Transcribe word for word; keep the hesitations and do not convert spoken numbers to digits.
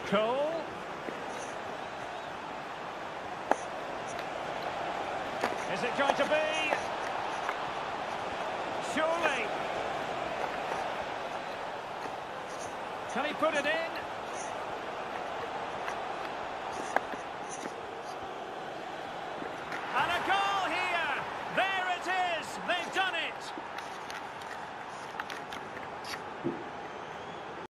Cole. Is it going to be? Surely. Can he put it in?